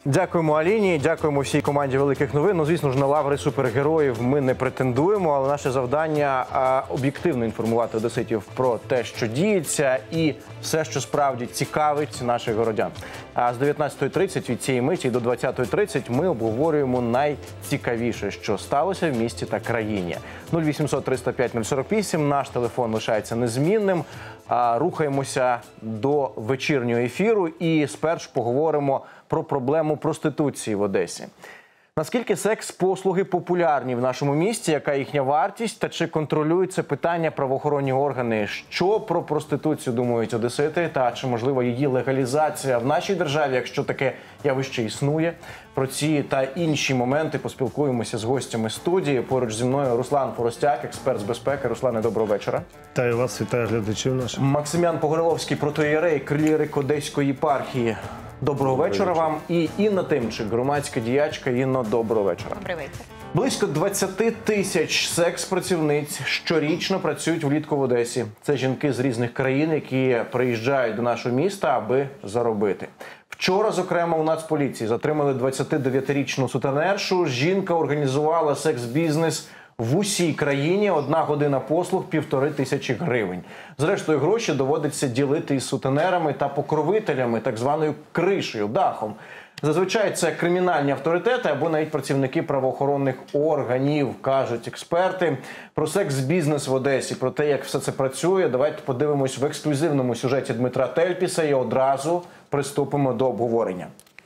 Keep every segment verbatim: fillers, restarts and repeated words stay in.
Дякуємо Аліні, дякуємо всій команді великих новин. Ну, звісно ж, на лаври супергероїв ми не претендуємо, але наше завдання – об'єктивно інформувати одеситів про те, що діється, і все, що справді цікавить наших городян. А з дев'ятнадцятої тридцять від цієї миті до двадцятої тридцять ми обговорюємо найцікавіше, що сталося в місті та країні. нуль вісімсот триста п'ять нуль сорок вісім, наш телефон лишається незмінним. А рухаємося до вечірнього ефіру і спершу поговоримо про проблему проституції в Одесі. Наскільки секс-послуги популярні в нашому місті, яка їхня вартість та чи контролюють це питання правоохоронні органи? Що про проституцію думають одесити та чи можливо її легалізація в нашій державі, якщо таке явище існує? Про ці та інші моменти поспілкуємося з гостями студії. Поруч зі мною Руслан Форостяк, експерт з безпеки. Руслане, доброго вечора. Вітаю вас, вітаю глядачів наших. Максимян Погореловський, протоієрей, клірик Одеської єпархії. Доброго вечора вам. І Інна Тимчик, громадська діячка. Інно, доброго вечора. Добрий вечір. Близько двадцяти тисяч секс-працівниць щорічно працюють влітку в Одесі. Це жінки з різних країн, які приїжджають до нашого міста, аби заробити. Вчора, зокрема, у Нацполіції затримали двадцятидев'ятирічну сутенершу. Жінка організувала секс-бізнес в усій країні. Одна година послуг – півтори тисячі гривень. Зрештою, гроші доводиться ділити із сутенерами та покровителями, так званою кришею, дахом. Зазвичай це кримінальні авторитети або навіть працівники правоохоронних органів, кажуть експерти. Про секс-бізнес в Одесі, про те, як все це працює, давайте подивимось в ексклюзивному сюжеті Дмитра Тельпіса і одразу приступимо до обговорення.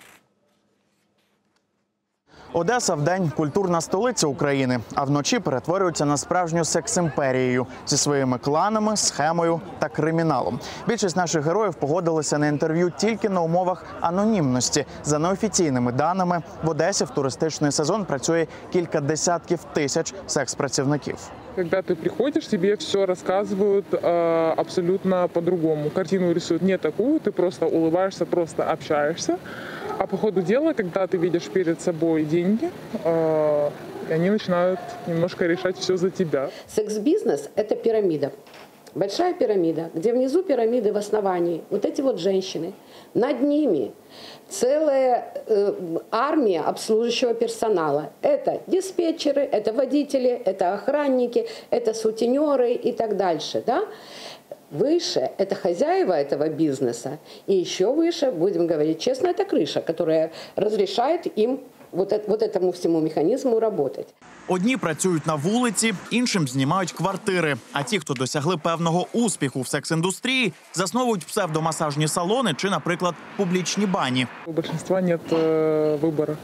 Одеса вдень – культурна столиця України, а вночі перетворюється на справжню секс-імперію зі своїми кланами, схемою та криміналом. Більшість наших героїв погодилися на інтерв'ю тільки на умовах анонімності. За неофіційними даними, в Одесі в туристичний сезон працює кілька десятків тисяч секс-працівників. Когда ты приходишь, тебе все рассказывают э, абсолютно по-другому. Картину рисуют не такую, ты просто улыбаешься, просто общаешься. А по ходу дела, когда ты видишь перед собой деньги, э, они начинают немножко решать все за тебя. Секс-бизнес – это пирамида. Большая пирамида, где внизу пирамиды в основании. Вот эти вот женщины. Над ними целая э, армия обслуживающего персонала. Это диспетчеры, это водители, это охранники, это сутенеры и так дальше. Да? Выше – это хозяева этого бизнеса. И еще выше, будем говорить честно, это крыша, которая разрешает им вот, это, вот этому всему механизму работать. Одні працюють на вулиці, іншим знімають квартири. А ті, хто досягли певного успіху в секс-індустрії, засновують псевдомасажні салони чи, наприклад, публічні бані. У большинства нет э, выбора.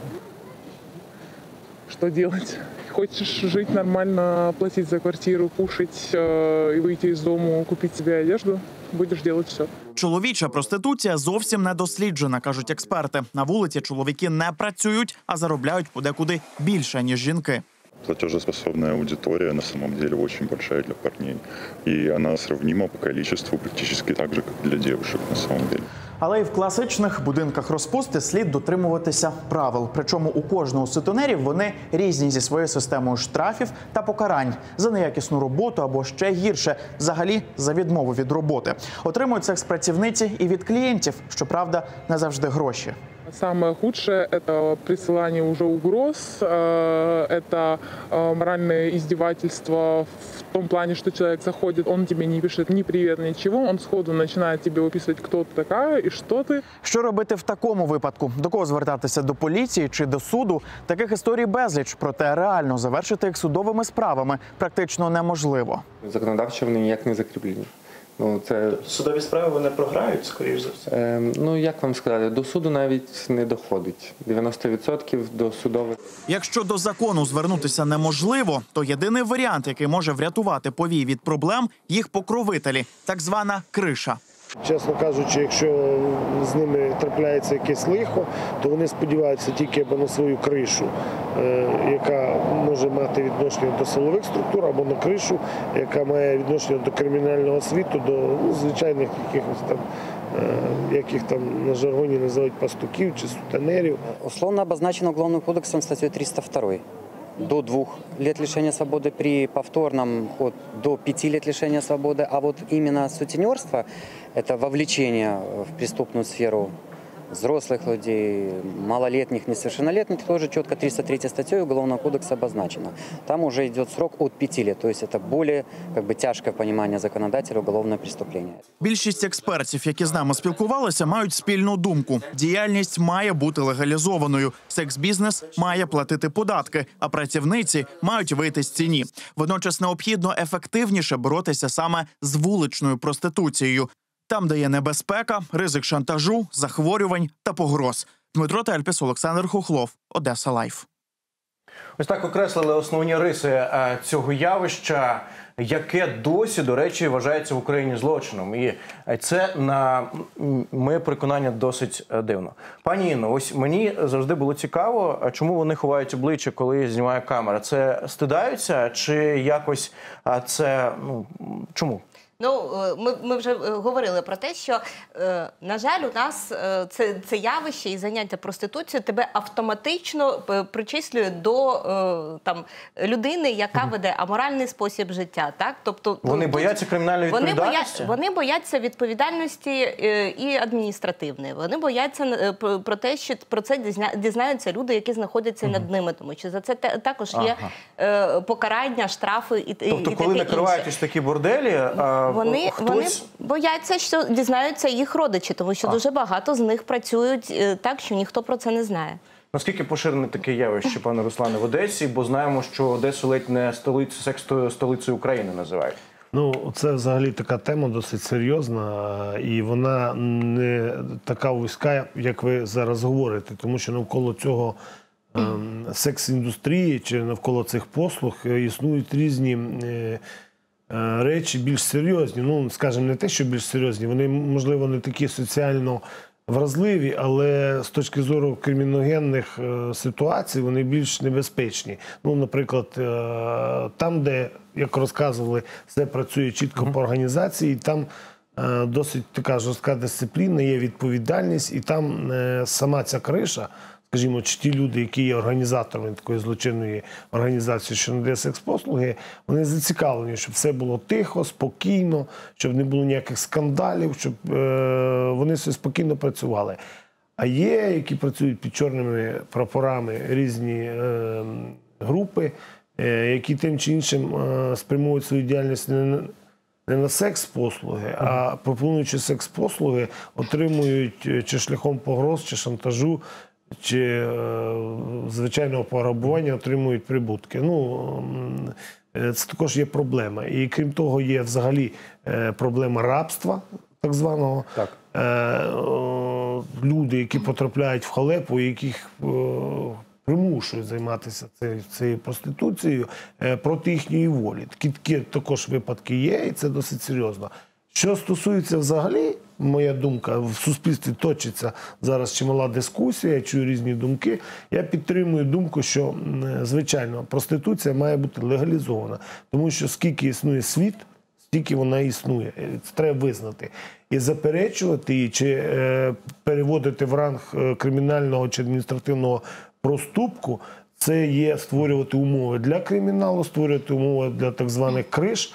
Что делать? Хочешь жить нормально, платить за квартиру, кушать э, и выйти из дому, купить себе одежду, будешь делать все. Чоловіча проституція зовсім не досліджена, кажуть експерти. На вулиці чоловіки не працюють, а заробляють подекуди більше, ніж жінки. Платежеспособная аудитория на самом деле очень большая для парней. И она сравнима по количеству практически так же, как для девушек на самом деле. Але й в класичних будинках розпусти слід дотримуватися правил. Причому у кожного з сутенерів вони різні зі своєю системою штрафів та покарань за неякісну роботу або ще гірше – взагалі за відмову від роботи. Отримують секс-працівниці і від клієнтів, щоправда, не завжди гроші. Самое худшее – это присылание уже угроз, это моральное издевательство в том плане, что человек заходит, он тебе не пишет ни привет, ничего, он сходу начинает тебе выписывать, кто ты такая и что ты. Що робити в такому випадку? До кого звертатися? До поліції чи до суду? Таких історій безліч, проте реально завершити їх судовими справами практично неможливо. Законодавчо вони ніяк не закріплені. Ну, це... Судові справи вони програють, скоріш за все? Е, ну, як вам сказати, до суду навіть не доходить. дев'яносто відсотків до судових. Якщо до закону звернутися неможливо, то єдиний варіант, який може врятувати повій від проблем – їх покровителі, так звана криша. Чесно кажучи, якщо з ними трапляється якесь лихо, то вони сподіваються тільки або на свою кришу, яка може мати відношення до силових структур, або на кришу, яка має відношення до кримінального світу, до ну, звичайних якихось там, як їх там на жаргоні називають, пастуків чи сутенерів. Условно обозначено Уголовным кодексом статьей триста два. До двух лет лишения свободы при повторном от до пяти лет лишения свободы, а вот именно сутенерство – это вовлечение в преступную сферу взрослых людей, малолетних, несовершеннолетних, тоже четко триста третьей статьей Уголовного кодекса обозначено. Там уже идет срок от пяти лет, то есть это более как бы, тяжкое понимание законодателя уголовного преступления. Більшість експертів, які з нами спілкувалися, мають спільну думку. Діяльність має бути легалізованою, секс-бізнес має платити податки, а працівниці мають вийти з ціні. Водночас необхідно ефективніше боротися саме з вуличною проституцією. Там, де є небезпека, ризик шантажу, захворювань та погроз. Дмитро Тельпіс, Олександр Хохлов, Одеса Лайф. Ось так окреслили основні риси е, цього явища, яке досі, до речі, вважається в Україні злочином. І це, на моє переконання, досить дивно. Пані Інно, ось мені завжди було цікаво, чому вони ховають обличчя, коли знімає камера. Це стидаються чи якось це, ну, чому? Ну, ми, ми вже говорили про те, що, на жаль, у нас це, це явище і заняття проституцією тебе автоматично причислює до там, людини, яка веде аморальний спосіб життя. Так? Тобто, вони тут, бояться кримінальної відповідальності? Вони, вони бояться відповідальності і адміністративної. Вони бояться про те, що про це дізнаються люди, які знаходяться угу. над ними. Тому що за це також є ага. покарання, штрафи і, тобто, і таке інше. Тобто, коли накривають ось такі борделі, Вони, хтось... вони бояться, що дізнаються їх родичі, тому що а. дуже багато з них працюють так, що ніхто про це не знає. Наскільки поширене таке явище, пане Руслане, в Одесі? Бо знаємо, що Одесу ледь не столицю, секс-столицею України називають. Ну, це взагалі така тема досить серйозна, і вона не така вузька, як ви зараз говорите, тому що навколо цього ем, секс-індустрії чи навколо цих послуг існують різні е, речі більш серйозні. Ну, скажімо, не те, що більш серйозні, вони, можливо, не такі соціально вразливі, але з точки зору криміногенних е, ситуацій вони більш небезпечні. Ну, наприклад, е, там, де, як розказували, все працює чітко по організації, там е, досить така жорстка дисципліна, є відповідальність, і там е, сама ця криша, скажімо, чи ті люди, які є організаторами такої злочинної організації, що надає секс-послуги, вони зацікавлені, щоб все було тихо, спокійно, щоб не було ніяких скандалів, щоб е, вони все спокійно працювали. А є, які працюють під чорними прапорами, різні е, групи, е, які тим чи іншим е, спрямують свою діяльність не на, не на секс-послуги, а пропонуючи секс-послуги, отримують чи шляхом погроз, чи шантажу, чи е, звичайного пограбування отримують прибутки. Ну, е, це також є проблема. І крім того, є взагалі е, проблема рабства, так званого. Так. Е, е, люди, які потрапляють в халепу, яких е, примушують займатися цією, цією проституцією е, проти їхньої волі. Такі, такі також випадки є, і це досить серйозно. Що стосується взагалі, моя думка, в суспільстві точиться зараз чимала дискусія, я чую різні думки. Я підтримую думку, що, звичайно, проституція має бути легалізована. Тому що скільки існує світ, стільки вона існує. Це треба визнати. І заперечувати її, чи е, переводити в ранг кримінального чи адміністративного проступку, це є створювати умови для криміналу, створювати умови для так званих криш,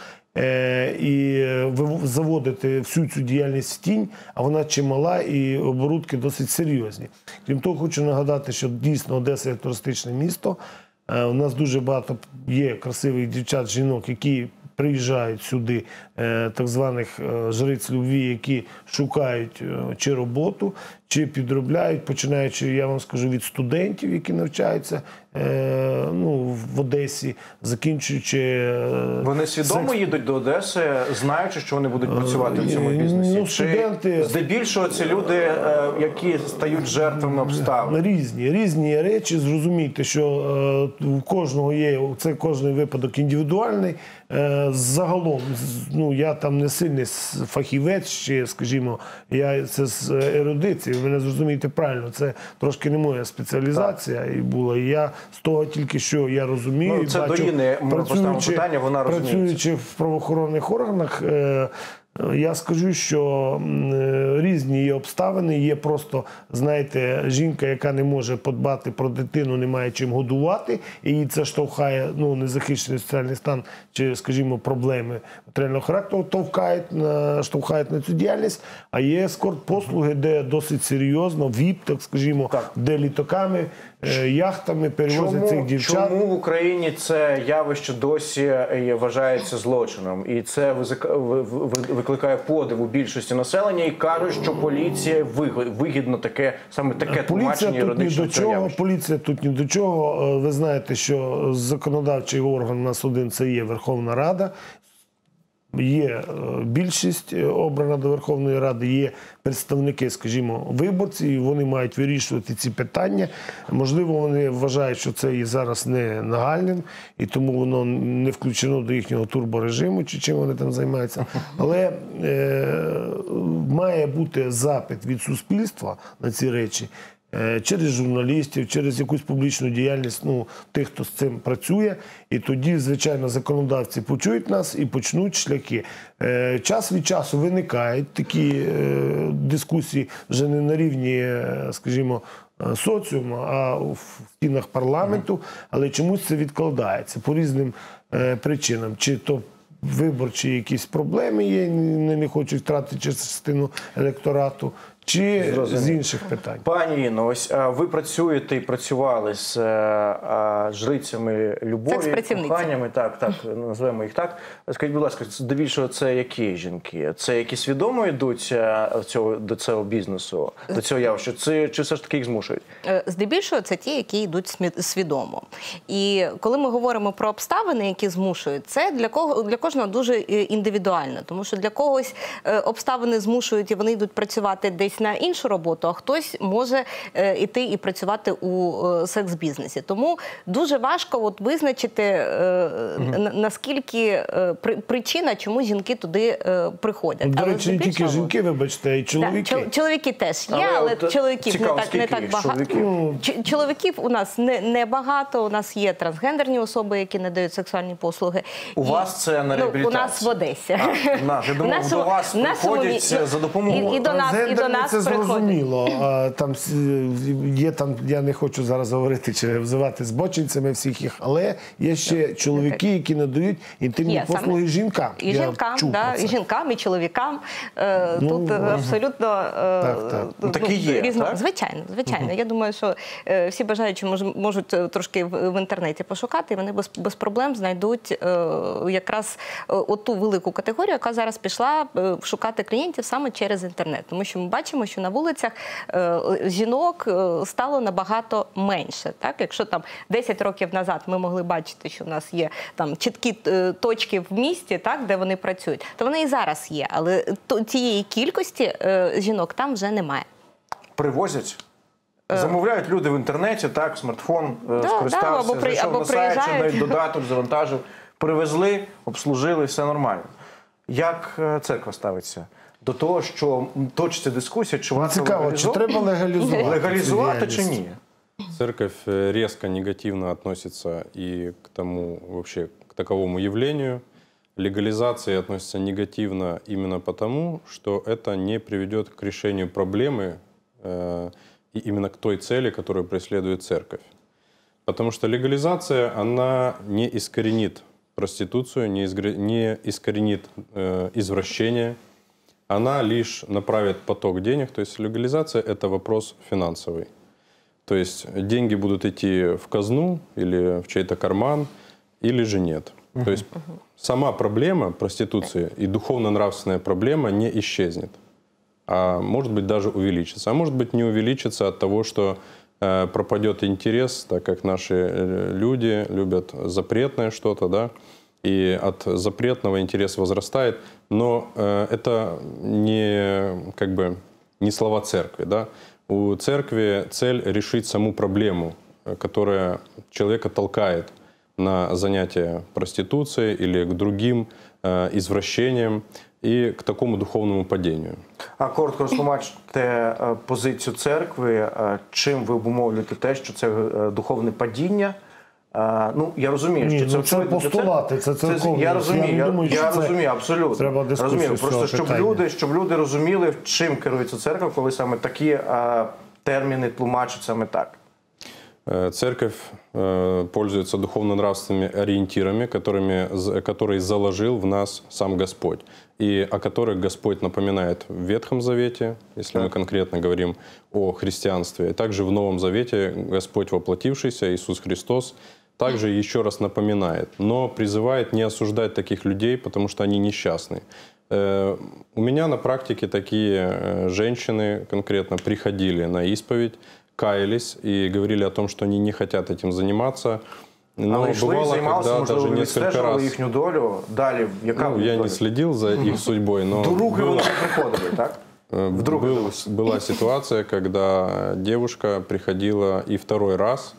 і заводити всю цю діяльність в тінь, а вона чимала і оборудки досить серйозні. Крім того, хочу нагадати, що дійсно Одеса є туристичне місто. У нас дуже багато є красивих дівчат, жінок, які приїжджають сюди, так званих жриць любві, які шукають чи роботу, чи підробляють, починаючи, я вам скажу, від студентів, які навчаються ну, в Одесі, закінчуючи... Вони свідомо секс... їдуть до Одеси, знаючи, що вони будуть працювати в цьому бізнесі? Ну, студенти... Чи здебільшого це люди, які стають жертвами обставин? Різні, різні речі. Зрозумійте, що у кожного є, це кожний випадок індивідуальний. Загалом, ну, я там не сильний фахівець, чи, скажімо, я це з ерудиції, ви мене зрозумієте правильно, це трошки не моя спеціалізація і була. І я з того тільки, що я розумію, ну, це бачу, до Інни, ми поставимо питання, вона розуміє. Працюючи в правоохоронних органах, е, Я скажу, що м, різні є обставини. Є просто, знаєте, жінка, яка не може подбати про дитину, не має чим годувати, і її це штовхає, ну, незахищений соціальний стан чи, скажімо, проблеми матеріального характеру, товкають на, штовхають на цю діяльність. А є ескорт-послуги, де досить серйозно, віп, так скажімо, Так. де літаками, е, яхтами перевозять Чому, цих дівчат. чому в Україні це явище досі є- вважається злочином? І це визика- ви- ви- викликає подив у більшості населення і кажуть, що поліція виг- вигідно таке, саме таке Поліція тлумачення тут ні юридичного до цього чого, явища. поліція тут ні до чого. Е, Ви знаєте, що законодавчий орган у нас один – це є Верховна Рада. Є е, більшість е, обрана до Верховної Ради, є представники, скажімо, виборці, і вони мають вирішувати ці питання. Можливо, вони вважають, що це і зараз не нагальним, і тому воно не включено до їхнього турборежиму, чи чим вони там займаються. Але е, має бути запит від суспільства на ці речі, е, через журналістів, через якусь публічну діяльність, ну, тих, хто з цим працює. І тоді, звичайно, законодавці почують нас і почнуть шляхи. Е, Час від часу виникають такі е, дискусії вже не на рівні, е, скажімо, е, соціуму, а в стінах парламенту, але чомусь це відкладається по різним е, причинам. Чи то виборчі якісь проблеми є, не, не хочуть втратити частину електорату, чи з інших питань. Пані Інно, ось а, ви працюєте і працювали з а, а, жрицями любові, Секс-працівниці. коханнями, так, так, назвемо їх так. Скажіть, будь ласка, здебільшого це які жінки? Це які свідомо йдуть а, цього, до цього бізнесу, до цього явища? Це, чи все ж таки їх змушують? Е, Здебільшого це ті, які йдуть смі- свідомо. І коли ми говоримо про обставини, які змушують, це для кого для кожного дуже е, індивідуально, тому що для когось е, обставини змушують і вони йдуть працювати десь на іншу роботу, а хтось може е, йти і працювати у е, секс-бізнесі. Тому дуже важко от визначити е, на- наскільки е, при- причина, чому жінки туди е, приходять. До Але речі, не тільки здебільшого- жінки, вибачте, а й Так, чоловіки. чол- чоловіки теж є, Але але, от, чоловіків цікаво, не так, не скільки так їх, багато. чоловіків? Ч- Чоловіків у нас не, не багато, у нас є трансгендерні особи, які надають сексуальні послуги. У І- вас це на ну, у реабілітації? нас в Одесі. А, на, я думав, В нашому- до вас в нашому приходять мі- за допомогою. І, і до нас, і до Трансгендерні нас це приходять. зрозуміло. А, Там с- є там, я не хочу зараз говорити чи взивати збочинцями всіх їх, але є ще чоловіки, які надають інтимні Є, саме. послуги жінкам. І Я жінкам, чув да, про це. і жінкам, і чоловікам. Е, Ну, Тут е, абсолютно е, Так, так. Ну, такі є, різно. так? Звичайно, звичайно. Я думаю, що е, всі бажаючі мож- можуть е, трошки в, в інтернеті пошукати, і вони без, без проблем знайдуть е, якраз е, оту велику категорію, яка зараз пішла е, шукати клієнтів саме через інтернет. Тому що ми бачимо, що на вулицях е, жінок е, стало набагато менше. Так? Якщо там десять років назад ми могли бачити, що в нас є там чіткі е, точки в місті, так, де вони працюють, то вони і зараз є. Але то, тієї кількості е, жінок там вже немає. Привозять? Замовляють люди в інтернеті, так, смартфон е, да, скористався, або при- зайшов або на сайт, чи приїжджають. навіть додаток, завантажив, привезли, обслужили, все нормально. Як е, церква ставиться до того, що м, точиться дискусія, чи варто Цікаво, чи легалізовувати? треба легалізувати? легалізувати цю чи діяльність? ні? Церковь э, резко негативно относится и к тому, вообще, к таковому явлению. Легализация относится негативно именно потому, что это не приведет к решению проблемы э, и именно к той цели, которую преследует церковь. Потому что легализация, она не искоренит проституцию, не, изгр- не искоренит э, извращение, она лишь направит поток денег. То есть легализация – это вопрос финансовый. То есть деньги будут идти в казну или в чей-то карман, или же нет. Uh-huh. То есть uh-huh. сама проблема проституции и духовно-нравственная проблема не исчезнет, а может быть даже увеличится. А может быть не увеличится от того, что э, пропадет интерес, так как наши э, люди любят запретное что-то, да, и от запретного интерес возрастает. Но э, это не, как бы, не слова церкви, да. У церкви цель решить саму проблему, которая человека толкает на занятия проституцией или к другим э, извращениям и к такому духовному падению. А коротко розтлумачте е, позицію церкви, е, чим ви обумовлюєте те, що це е, духовне падіння, А, ну, я розумію, Ні, що це ну, це очевидно, постулати, це церковні. Я розумію, Я не я, думаю, я що це розумію, абсолютно. треба дискусію Розумію, з цього просто щоб питання. люди, щоб люди розуміли, чим керується церква, коли саме такі а, терміни тлумачать саме так. Э, Церковь э, пользуется духовно-нравственными ориентирами, которыми, з- которые заложил в нас сам Господь, и о которых Господь напоминает в Ветхом Завете, если мы конкретно говорим о христианстве, и также в Новом Завете Господь воплотившийся, Иисус Христос, также еще раз напоминает, но призывает не осуждать таких людей, потому что они несчастны. Э, У меня на практике такие э, женщины конкретно приходили на исповедь, каялись и говорили о том, что они не хотят этим заниматься. Но Але йшли, бывало, займалися, когда можливо, даже несколько відстежували раз... їхню долю. Далі, яка Ну, я доля? не следил за их судьбой, но Други было- вони приходили, так? Э, Вдруг был- была ситуация, когда девушка приходила и второй раз,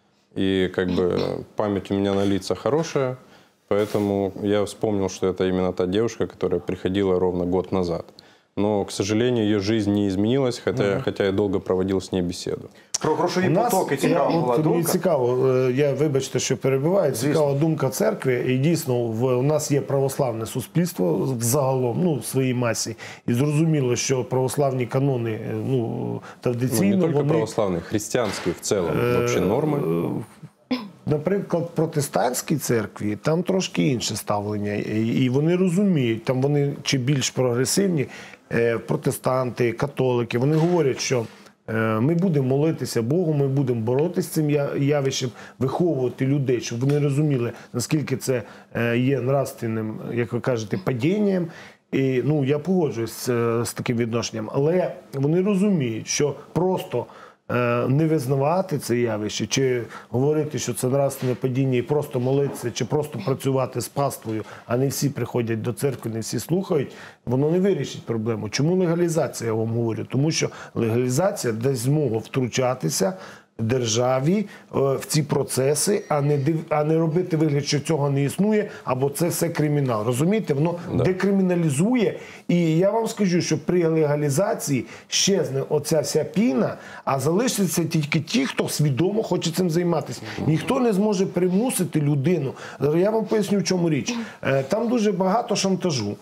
и как бы память у меня на лица хорошая, поэтому я вспомнил, что это именно та девушка, которая приходила ровно год назад. Но, к сожалению, ее жизнь не изменилась, хотя, хотя я долго проводил с ней беседу. Про грошові У нас, потоки я, цікава була от, мені думка. цікаво, е, я вибачте, що перебиваю, Звісно. цікава думка церкви, і дійсно в, у нас є православне суспільство загалом, ну, в своїй масі, і зрозуміло, що православні канони, е, ну, Ну, традиційно не только вони... православные, христианские в целом вообще нормы. Наприклад, в протестантській церкві там трошки інше ставлення, і і вони розуміють, там вони чи більш прогресивні, е, протестанти, католики, вони говорять, що е, ми будемо молитися Богу, ми будемо боротися з цим я- явищем, виховувати людей, щоб вони розуміли, наскільки це е, є нравственним, як ви кажете, падінням. І, ну, я погоджуюсь з, з таким відношенням, але вони розуміють, що просто е, не визнавати це явище, чи говорити, що це нравственне падіння, і просто молитися, чи просто працювати з паствою, а не всі приходять до церкви, не всі слухають, воно не вирішить проблему. Чому легалізація, я вам говорю? Тому що легалізація дасть змогу втручатися державі е, в ці процеси, а не, див- а не робити вигляд, що цього не існує, або це все кримінал. Розумієте? Воно декриміналізує. І я вам скажу, що при легалізації щезне оця вся піна, а залишаться тільки ті, хто свідомо хоче цим займатися. Ніхто не зможе примусити людину. Я вам поясню, в чому річ. Е, Там дуже багато шантажу.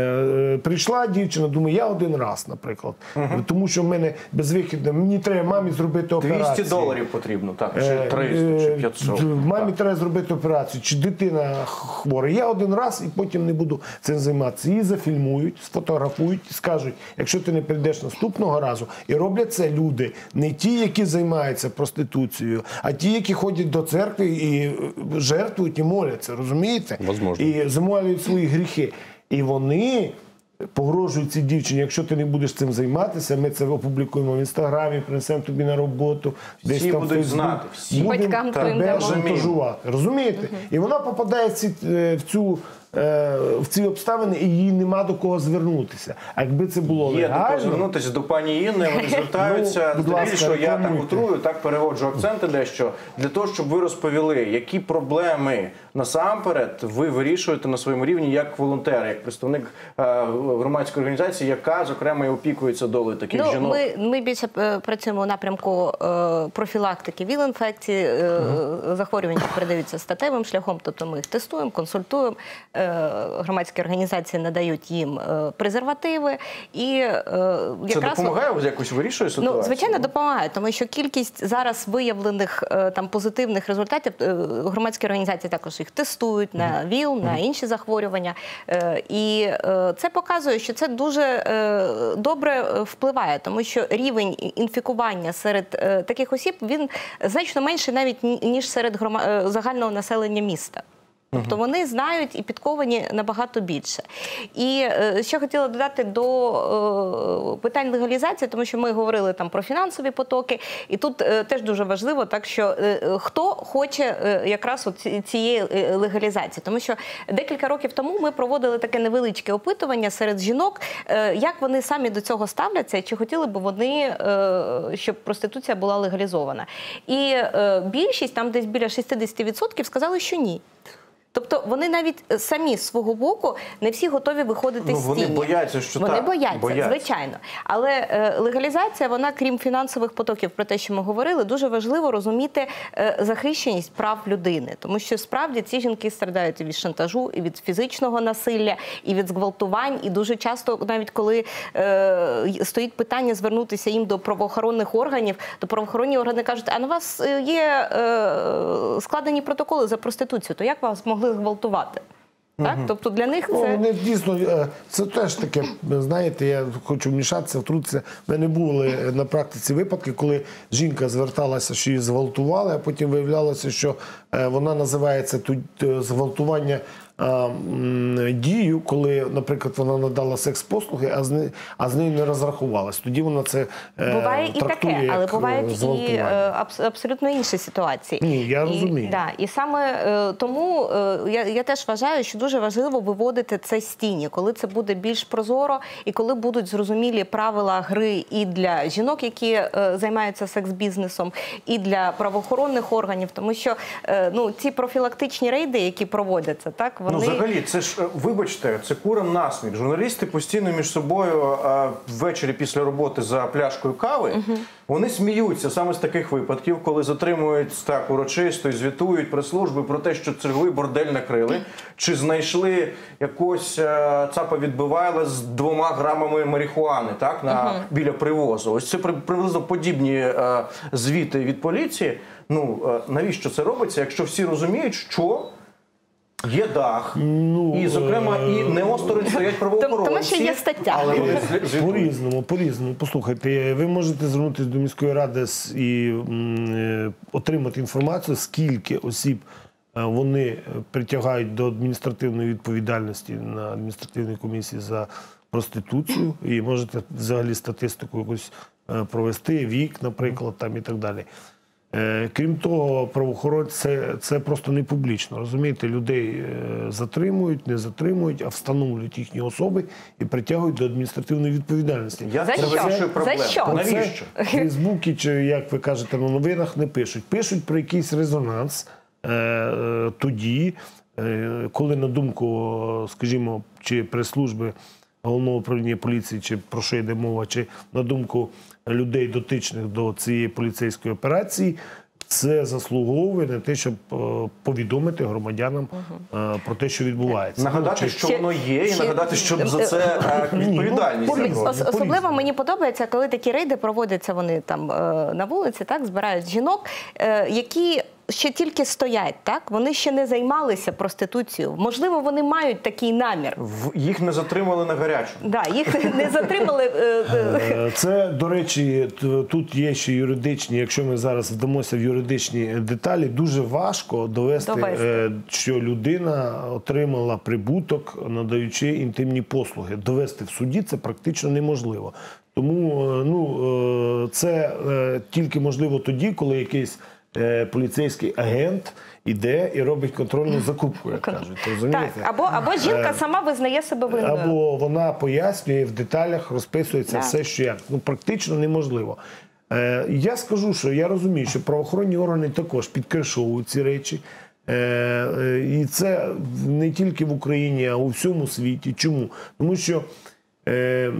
Е, Прийшла дівчина, думає, я один раз, наприклад. Тому що в мене безвихідно, мені треба мамі зробити операцію. двісті доларів потрібно, так, чи Е, триста, чи е, п'ятсот. Мамі Так. треба зробити операцію, чи дитина хвора. Я один раз і потім не буду цим займатися. Її зафільмують, сфотографують і скажуть, якщо ти не прийдеш наступного разу. І роблять це люди, не ті, які займаються проституцією, а ті, які ходять до церкви і е, жертвують і моляться, розумієте? Возможно. І замолюють свої гріхи. І вони погрожують цій дівчині, якщо ти не будеш цим займатися, ми це опублікуємо в Інстаграмі, принесемо тобі на роботу, десь Всі там будуть Фейсбук. знати, всі. Будемо Батькам твоїм тебе дамо. шантажувати. Розумієте? І вона попадає в ці, е, в цю е, в ці обставини, і їй нема до кого звернутися. А якби це було Є до кого легально, звернутися до пані Інни, вони звертаються. Ну, будь ласка, Здебільшого я так рекламуйте. утрую, так переводжу акценти дещо, для того, щоб ви розповіли, які проблеми насамперед ви вирішуєте на своєму рівні як волонтер, як представник е, громадської організації, яка, зокрема, і опікується долею таких Ну, жінок. ми, ми більше е, працюємо у напрямку е, профілактики ВІЛ-інфекції, е, захворювань, які передаються статевим шляхом, тобто ми їх тестуємо, консультуємо, е, громадські організації надають їм е, презервативи. І, е, Це якраз допомагає, якось вирішує ситуацію? Ну, звичайно, допомагає, тому що кількість зараз виявлених е, там позитивних результатів, е, громадські організації також їх тестують на ВІЛ, на інші захворювання. Е, І е, це показує, що це дуже е, добре впливає, тому що рівень інфікування серед е, таких осіб, він значно менший навіть ніж серед грома- е, загального населення міста. Тобто вони знають і підковані набагато більше. І е, ще хотіла додати до е, питань легалізації, тому що ми говорили там про фінансові потоки, і тут е, теж дуже важливо, так що е, хто хоче е, якраз от ці- цієї е, легалізації. Тому що декілька років тому ми проводили таке невеличке опитування серед жінок, е, як вони самі до цього ставляться, і чи хотіли б вони, е, щоб проституція була легалізована. І е, більшість, там десь біля шістдесят відсотків, сказали, що ні. Тобто вони навіть самі з свого боку не всі готові виходити Ну, з вони тіні. бояться, що Вони так, бояться, бояться. звичайно. Але е, легалізація, вона, крім фінансових потоків, про те, що ми говорили, дуже важливо розуміти е, захищеність прав людини. Тому що справді ці жінки страдають і від шантажу, і від фізичного насилля, і від зґвалтувань. І дуже часто, навіть коли е, стоїть питання звернутися їм до правоохоронних органів, то правоохоронні органи кажуть, а на вас є е, складені протоколи за проституцію, то як вас могли зґвалтувати? Так? Тобто для них Ну, це... вони дійсно, е, це теж таке, знаєте, я хочу вмішатися, втрутитися. В мене були на практиці випадки, коли жінка зверталася, що її зґвалтували, а потім виявлялося, що е, вона називається тут е, зґвалтування е, м, дію, коли, наприклад, вона надала секс-послуги, а з, не, а з нею не розрахувалась. Тоді вона це е, Буває і трактує таке, але як, бувають е, і зґвалтування. е, абс- абсолютно інші ситуації. Ні, я І, розумію. да, і саме е, тому е, я, я теж вважаю, що дуже важливо виводити це з тіні, коли це буде більш прозоро і коли будуть зрозумілі правила гри і для жінок, які е, займаються секс-бізнесом, і для правоохоронних органів, тому що е, ну, ці профілактичні рейди, які проводяться, так, вони... Ну, взагалі, це ж, е, вибачте, це курам насміх. Журналісти постійно між собою е, ввечері після роботи за пляшкою кави, вони сміються саме з таких випадків, коли затримують так урочисто і звітують прес-служби про те, що черговий бордель накрили, чи знайшли якось е, цапа відбивайла з двома грамами марихуани, так, на, біля привозу. Ось це при- приблизно подібні е, звіти від поліції. Ну, е, навіщо це робиться, якщо всі розуміють, що є дах, і, зокрема, і не осторонь стоять правоохоронці. Тому що є стаття. Але вони звітують. По-різному, по-різному. Послухайте, ви можете звернутися до міської ради с- і м, е, отримати інформацію, скільки осіб е, вони притягають до адміністративної відповідальності на адміністративній комісії за проституцію. І можете взагалі статистику якусь е, провести, вік, наприклад, там і так далі. Е, Крім того, правоохоронці це, це просто не публічно. Розумієте, людей е, затримують, не затримують, а встановлюють їхні особи і притягують до адміністративної відповідальності. Я За це що? вирішую За проблему. що? Про це Навіщо? в Фейсбуці, чи як ви кажете, на новинах не пишуть. Пишуть про якийсь резонанс е, е, тоді, е, коли на думку, скажімо, чи прес-служби Головного управління поліції, чи про що йде мова, чи на думку людей, дотичних до цієї поліцейської операції, це заслуговує на те, щоб е, повідомити громадянам е, про те, що відбувається. Нагадати, що Ще- воно є, і ще- нагадати, щоб за це е, відповідальність. Ні, ну, взяли. Ос- Особливо мені подобається, коли такі рейди проводяться, вони там е, на вулиці, так, збирають жінок, е, які ще тільки стоять, так, вони ще не займалися проституцією. Можливо, вони мають такий намір. В- Їх не затримали на гарячому. Да, їх не затримали. е, е, Е, Це, до речі, т- тут є ще юридичні, якщо ми зараз вдамося в юридичні деталі, дуже важко довести, Довести. е, що людина отримала прибуток, надаючи інтимні послуги. Довести в суді це практично неможливо. Тому е, ну, е, це е, тільки можливо тоді, коли якийсь е, поліцейський агент іде і робить контрольну закупку, як кажуть. Так, Розумієте? або, або жінка сама визнає себе винною. Або вона пояснює, в деталях розписується Так. все, що як. Ну, практично неможливо. Е, я скажу, що я розумію, що правоохоронні органи також підкришовують ці речі. Е, е, і це не тільки в Україні, а у всьому світі. Чому? Тому що е, е,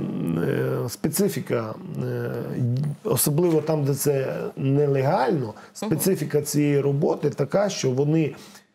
специфіка, е, особливо там, де це нелегально, специфіка цієї роботи така, що вони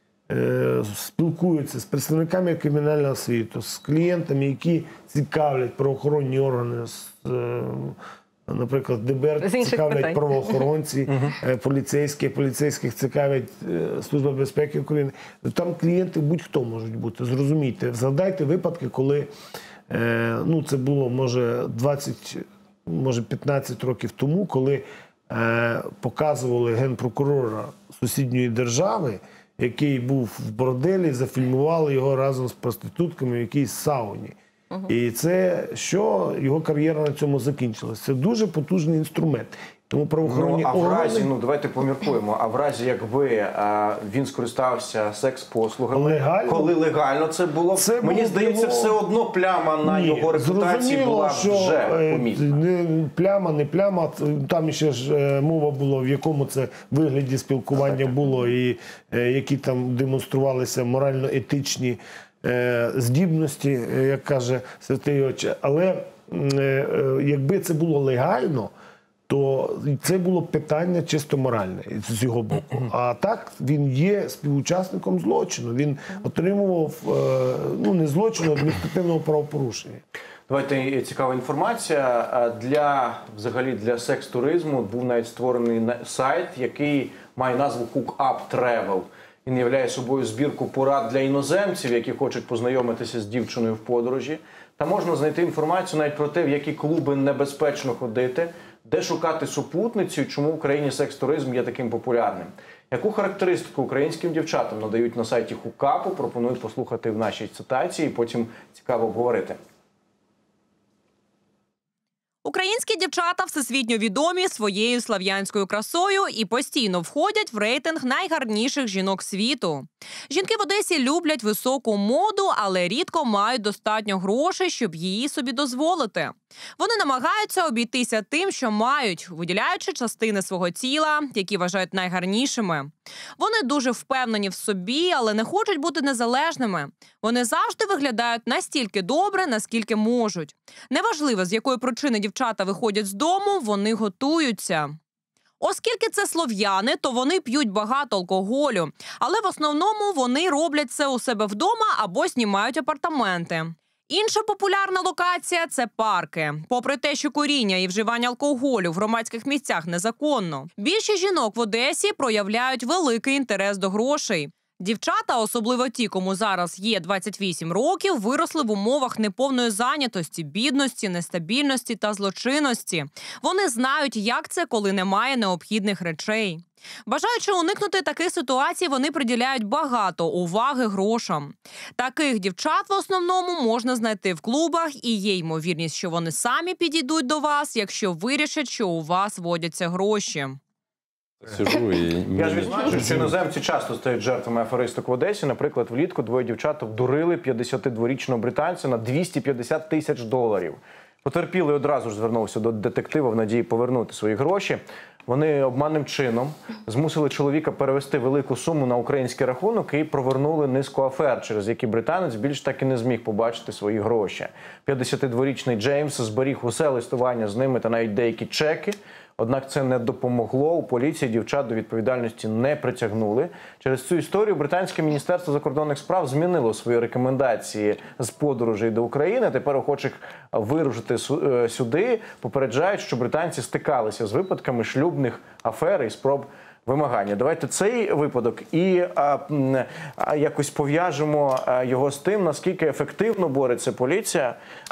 е, спілкуються з представниками кримінального світу, з клієнтами, які цікавлять правоохоронні органи, з, е, наприклад, З ДБР інших цікавлять питань. правоохоронці, е, поліцейські, поліцейських цікавлять е, Служба безпеки України. Там клієнти будь-хто можуть бути, зрозумійте. Згадайте випадки, коли е, ну, це було, може, двадцять, може, п'ятнадцять років тому, коли е, показували генпрокурора сусідньої держави, який був в борделі, зафільмували його разом з проститутками в якійсь сауні. І це, що його кар'єра на цьому закінчилася. Це дуже потужний інструмент. Тому правоохоронні Ну, а в органи... разі, ну давайте поміркуємо, а в разі, якби а, він скористався секс-послугами, Легально? коли легально це було, Це мені було здається, його- все одно пляма на Ні, його репутації зрозуміло, була що, вже е, помітна. Не пляма, не пляма. Там ще ж е, мова була, в якому це вигляді спілкування було і е, які там демонструвалися морально-етичні е, здібності, е, як каже Святий Отче. Але м, е, е, якби це було легально, то це було б питання чисто моральне з його боку. А так він є співучасником злочину. Він отримував, е, ну не злочину, а адміністративного правопорушення. Давайте, цікава інформація. А Для, взагалі, для секс-туризму був навіть створений на- сайт, який має назву Hook Up Travel. Він являє собою збірку порад для іноземців, які хочуть познайомитися з дівчиною в подорожі. Та можна знайти інформацію навіть про те, в які клуби небезпечно ходити, де шукати супутницю і чому в Україні секс-туризм є таким популярним. Яку характеристику українським дівчатам надають на сайті Хукапу, пропоную послухати в нашій цитації, потім цікаво обговорити. Українські дівчата всесвітньо відомі своєю слав'янською красою і постійно входять в рейтинг найгарніших жінок світу. Жінки в Одесі люблять високу моду, але рідко мають достатньо грошей, щоб її собі дозволити. Вони намагаються обійтися тим, що мають, виділяючи частини свого тіла, які вважають найгарнішими. Вони дуже впевнені в собі, але не хочуть бути незалежними. Вони завжди виглядають настільки добре, наскільки можуть. Неважливо, з якої причини дівчата виходять з дому, вони готуються. Оскільки це слов'яни, то вони п'ють багато алкоголю, але в основному вони роблять це у себе вдома або знімають апартаменти. Інша популярна локація – це парки. Попри те, що куріння і вживання алкоголю в громадських місцях незаконно, більшість жінок в Одесі проявляють великий інтерес до грошей. Дівчата, особливо ті, кому зараз є двадцять вісім років, виросли в умовах неповної зайнятості, бідності, нестабільності та злочинності. Вони знають, як це, коли немає необхідних речей. Бажаючи уникнути таких ситуацій, вони приділяють багато уваги грошам. Таких дівчат в основному можна знайти в клубах, і є ймовірність, що вони самі підійдуть до вас, якщо вирішать, що у вас водяться гроші. Сижу і... Я ж відзначу, що іноземці часто стають жертвами аферисток в Одесі. Наприклад, влітку двоє дівчат обдурили п'ятдесятидворічного британця на двісті п'ятдесят тисяч доларів. Потерпілий одразу ж звернувся до детектива в надії повернути свої гроші. Вони обманним чином змусили чоловіка перевести велику суму на український рахунок і провернули низку афер, через які британець більш так і не зміг побачити свої гроші. п'ятдесятидворічний Джеймс зберіг усе листування з ними та навіть деякі чеки. Однак це не допомогло. У поліції дівчат до відповідальності не притягнули. Через цю історію британське міністерство закордонних справ змінило свої рекомендації з подорожей до України. Тепер охочих вирушити сюди попереджають, що британці стикалися з випадками шлюбних афер і спроб вимагання. Давайте цей випадок і а, а, якось пов'яжемо його з тим, наскільки ефективно бореться поліція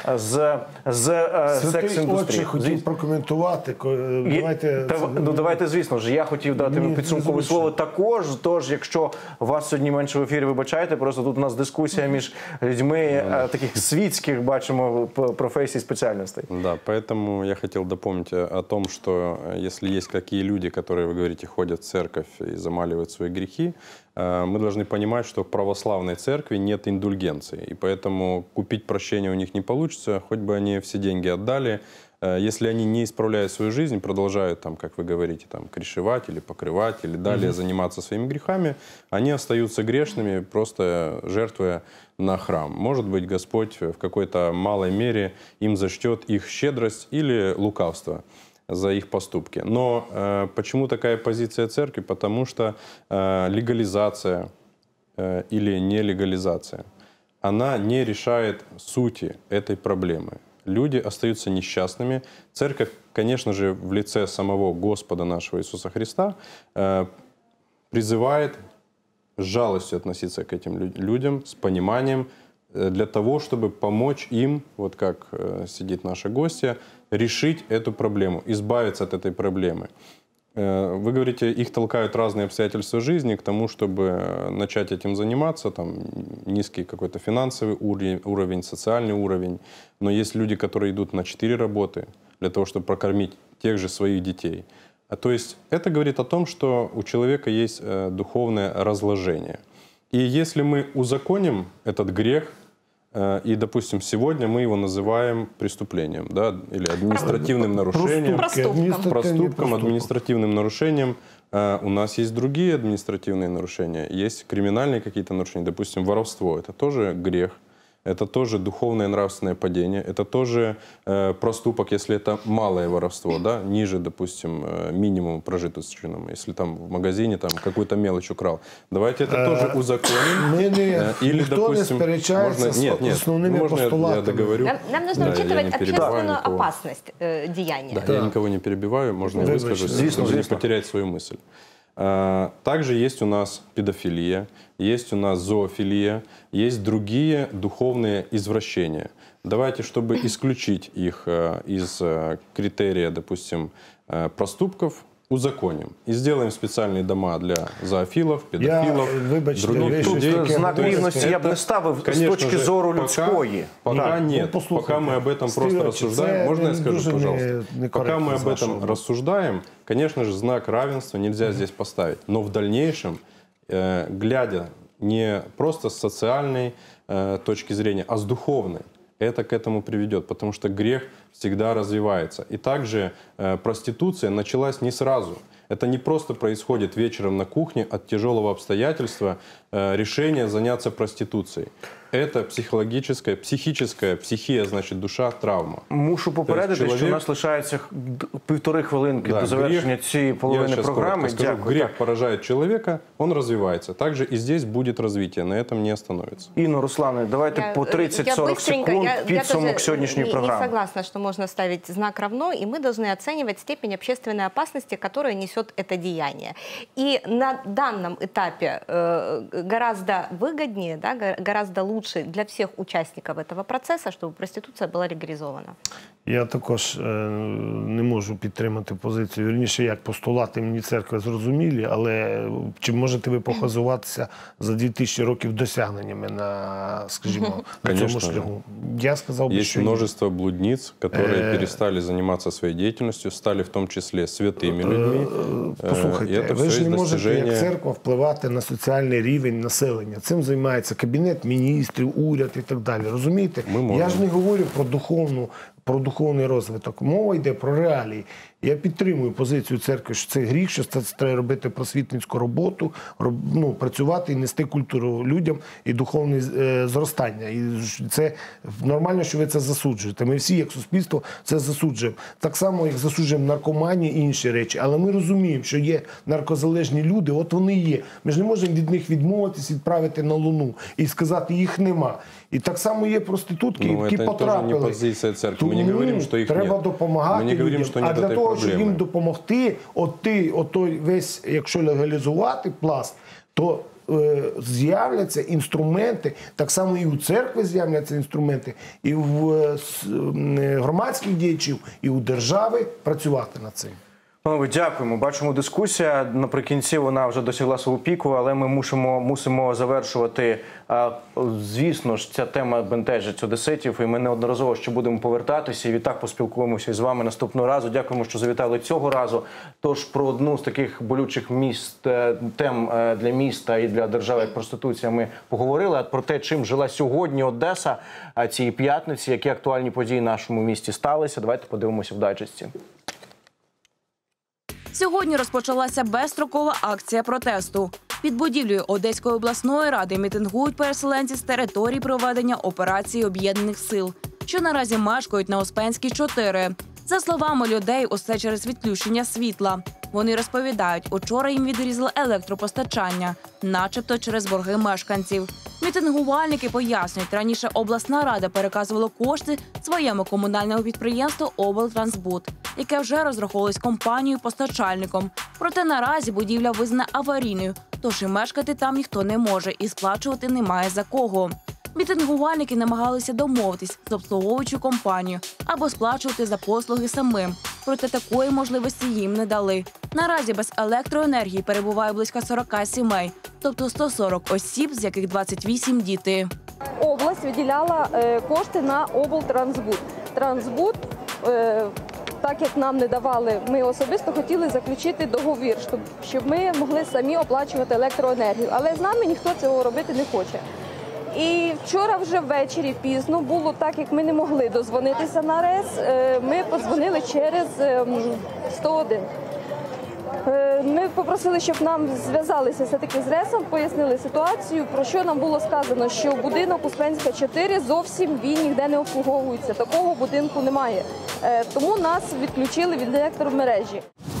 з, з секс-індустрією. хотів прокоментувати. Давайте, Та, ну, давайте, звісно ж, я хотів дати Ні, підсумкове слово також, тож, якщо вас сьогодні менше в ефірі, вибачайте, просто тут у нас дискусія між людьми а, таких світських, бачимо, професій, спеціальностей. Да, поэтому я хотел дополнить о том, что если есть какие люди, которые, вы говорите, ходят в церковь и замаливают свои грехи, мы должны понимать, что в православной церкви нет индульгенции, и поэтому купить прощение у них не получится, хоть бы они все деньги отдали. Если они не исправляют свою жизнь, продолжают, там, как вы говорите, там, кришевать или покрывать, или далее mm-hmm. заниматься своими грехами, они остаются грешными, просто жертвуя на храм. Может быть, Господь в какой-то малой мере им зачтет их щедрость или лукавство за их поступки. Но э, почему такая позиция церкви? Потому что э, легализация э, или нелегализация, она не решает сути этой проблемы. Люди остаются несчастными. Церковь, конечно же, в лице самого Господа нашего Иисуса Христа э, призывает с жалостью относиться к этим людям, с пониманием, э, для того, чтобы помочь им, вот как э, сидит наша гостья, решить эту проблему, избавиться от этой проблемы. Э, Вы говорите, их толкают разные обстоятельства жизни к тому, чтобы начать этим заниматься, там низкий какой-то финансовый уровень, уровень, социальный уровень. Но есть люди, которые идут на четыре работы для того, чтобы прокормить тех же своих детей. А то есть это говорит о том, что у человека есть э, духовное разложение. И если мы узаконим этот грех, и, допустим, сегодня мы его называем преступлением, да, или административным нарушением, Проступком. проступком, административным нарушением. У нас есть другие административные нарушения, есть криминальные какие-то нарушения, допустим, воровство. Это тоже грех. Это тоже духовное нравственное падение, это тоже э, проступок, если это малое воровство, да, ниже, допустим, э, минимума прожиточного, если там в магазине там какую-то мелочь украл. Давайте это тоже узаконим. Э, Или, никто допустим, не сперечается можно, нет, нет, с основными можно я, я постулатами. договорю? Нам, нам нужно Да, учитывать я не перебиваю общественную никого. опасность э, деяния. Да, я никого не перебиваю, можно я Выбачте. выскажусь, Звісно, чтобы не звісно. потерять свою мысль. А, Также есть у нас педофилия, есть у нас зоофилия, есть другие духовные извращения. Давайте, чтобы исключить их э, из э, критерия, допустим, э, проступков, узаконим. И сделаем специальные дома для зоофилов, педофилов, Я, вибачте, других ви людей. щось таке Знак То есть рівності я б это, не ставив з конечно точки же, зору пока- людської. Пока Так. нет. Ну, послухайте, Пока мы об этом просто Стивен, рассуждаем. це Можно я не скажу, дуже пожалуйста? не- Пока некоректно мы об з вашого этом боку. рассуждаем, конечно же, знак равенства нельзя здесь поставить. Но в дальнейшем, э, глядя не просто с социальной э, точки зрения, а с духовной, это к этому приведет, потому что грех всегда развивается. И также э, проституция началась не сразу. Это не просто происходит вечером на кухне от тяжелого обстоятельства э, решение заняться проституцией. Это психологическая, психическая, психия, значит, душа, травма. Мушу попередити, чоловік- що у нас лишається д- півтори хвилинки Да, до завершення грех- цієї Я половини сейчас програми. коротко скажу, Дякую. грех Так. поражает человека, он развивается. Также и здесь будет развитие, на этом не остановится. Інно, Руслане, давайте Я- по тридцать-сорок быстренько, секунд я- я підсумок тоже сьогоднішньої не, програми. не согласна, что можно ставить знак равно, и мы должны оценивать степень общественной опасности, которую несет это деяние. И на данном этапе э, гораздо выгоднее, да, го- гораздо лучше для всех участников этого процесса, чтобы проституция была легализована. Я також е, не можу підтримати позицію. Вірніше, як постулати мені церкви зрозумілі, але чи можете ви похизуватися за дві тисячі років досягненнями на, скажімо, на цьому Конечно шляху? Я сказав би, Есть що ні. множество блудниц, которые Э. перестали заниматься своей деятельностью, стали в том числе святыми людьми. Э, Послухайте, и это ви все ж есть не можете як достижение. церква впливати на соціальний рівень населення. Цим займається Кабінет міністрів, уряд і так далі. Розумієте? Ми можемо. Я ж не говорю про духовну, про духовний розвиток. Мова йде про реалії. Я підтримую позицію церкви, що це гріх, що це треба робити просвітницьку роботу, роб- ну, працювати і нести культуру людям і духовне е, зростання. І це нормально, що ви це засуджуєте. Ми всі, як суспільство, це засуджуємо. Так само, як засуджуємо наркоманію і інші речі. Але ми розуміємо, що є наркозалежні люди, от вони є. Ми ж не можемо від них відмовитись, відправити на Луну і сказати, їх нема. І так само є проститутки, Ну, які это тоже потрапили. не позиция церкви. Мы не Тому говорим, что их треба нет. допомагати Мы не говорим, людям. что А нет для этой того, щоб проблемы. їм допомогти, от ти, от той весь, якщо легалізувати пласт, то е, з'являться інструменти, так само і у церкви з'являться інструменти, і в е, с- е, громадських діячів, і у держави працювати над цим. Панове, дякуємо. Бачимо, дискусія наприкінці вона вже досягла свого піку, але ми мусимо, мусимо завершувати. А, Звісно ж, ця тема бентежить одеситів, і ми неодноразово ще будемо повертатися. І відтак поспілкуємося з вами наступного разу. Дякуємо, що завітали цього разу. Тож про одну з таких болючих міст, е, тем е, для міста і для держави, як проституція, ми поговорили. А про те, чим жила сьогодні Одеса а, цієї п'ятниці, які актуальні події в нашому місті сталися, давайте подивимося в дайджесті. Сьогодні розпочалася безстрокова акція протесту. Під будівлею Одеської обласної ради мітингують переселенці з території проведення операції Об'єднаних сил, що наразі мешкають на Успенській, чотири. За словами людей, усе через відключення світла. Вони розповідають, учора їм відрізали електропостачання, начебто через борги мешканців. Мітингувальники пояснюють, раніше обласна рада переказувала кошти своєму комунальному підприємству «Облтрансбуд», яке вже розраховувалось компанією-постачальником. Проте наразі будівля визнана аварійною, тож і мешкати там ніхто не може і сплачувати немає за кого. Мітингувальники намагалися домовитись з обслуговуючою компанією або сплачувати за послуги самим. Проте такої можливості їм не дали. Наразі без електроенергії перебуває близько сорок сімей, тобто сто сорок осіб, з яких двадцять вісім – діти. Область виділяла е, кошти на облтрансбуд. Трансбуд, е, так як нам не давали, ми особисто хотіли заключити договір, щоб, щоб ми могли самі оплачувати електроенергію. Але з нами ніхто цього робити не хоче. І вчора вже ввечері пізно було так, як ми не могли дозвонитися на РЕС, е, ми подзвонили через е, сто один. Ми попросили, щоб нам зв'язалися все-таки з РЕСом, пояснили ситуацію, про що нам було сказано, що будинок Успенська, чотири зовсім він ніде не обслуговується, такого будинку немає. Тому нас відключили від електромережі.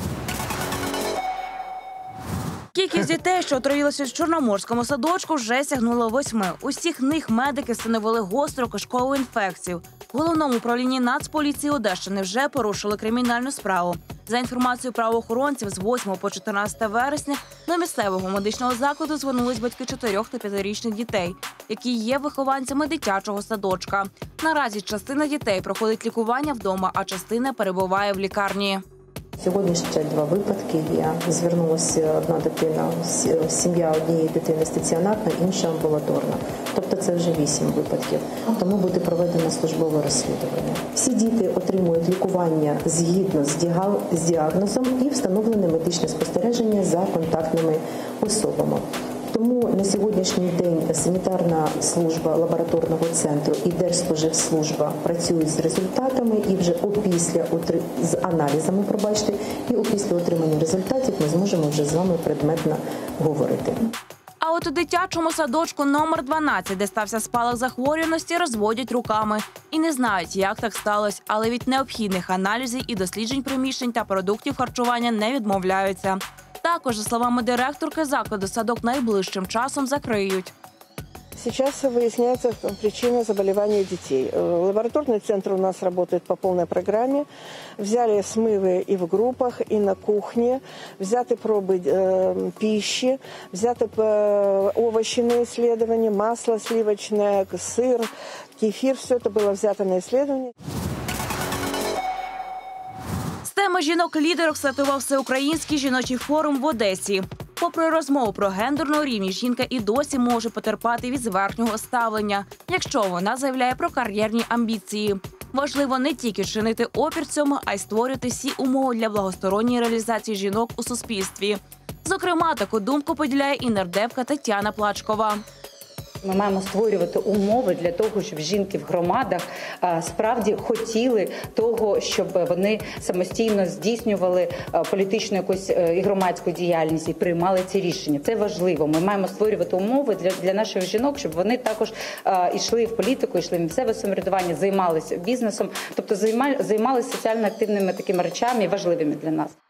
Кількість дітей, що отруїлися в Чорноморському садочку, вже сягнула восьми. Усіх них медики встановили гостру кишкову інфекцію. В Головному управлінні Нацполіції Одещини вже порушили кримінальну справу. За інформацією правоохоронців, з восьмого по чотирнадцяте вересня до місцевого медичного закладу звернулись батьки чотирьох та п'ятирічних дітей, які є вихованцями дитячого садочка. Наразі частина дітей проходить лікування вдома, а частина перебуває в лікарні. Сьогодні ще два випадки є. Звернулася одна дитина, сім'я однієї дитини стаціонарна, інша амбулаторна. Тобто це вже вісім випадків. Тому буде проведено службове розслідування. Всі діти отримують лікування згідно з діагнозом і встановлене медичне спостереження за контактними особами. Тому на сьогоднішній день санітарна служба лабораторного центру і Держспоживслужба працюють з результатами і вже опісля з аналізами, пробачте, і опісля отримання результатів ми зможемо вже з вами предметно говорити. А от у дитячому садочку номер дванадцять, де стався спалах захворюваності, розводять руками. І не знають, як так сталося, але від необхідних аналізів і досліджень приміщень та продуктів харчування не відмовляються. Також, за словами директорки закладу, садок найближчим часом закриють. Сейчас выясняется причина заболевания детей. Лабораторный центр у нас работает по полной программе. Взяли смывы и в группах, и на кухне. Взяты пробы э, пищи, взяты э, овощи на исследование, масло сливочное, сыр, кефир. Все это было взято на исследование. З теми жінок-лідерок стартував всеукраїнський жіночий форум в Одесі. Попри розмову про гендерну рівність, жінка і досі може потерпати від зверхнього ставлення, якщо вона заявляє про кар'єрні амбіції. Важливо не тільки чинити опір цьому, а й створювати всі умови для благосторонньої реалізації жінок у суспільстві. Зокрема, таку думку поділяє і нардепка Тетяна Плачкова. Ми маємо створювати умови для того, щоб жінки в громадах справді хотіли того, щоб вони самостійно здійснювали політичну якусь і громадську діяльність і приймали ці рішення. Це важливо. Ми маємо створювати умови для, для наших жінок, щоб вони також йшли в політику, йшли в місцеве самоврядування, займалися бізнесом, тобто займалися соціально активними такими речами, важливими для нас.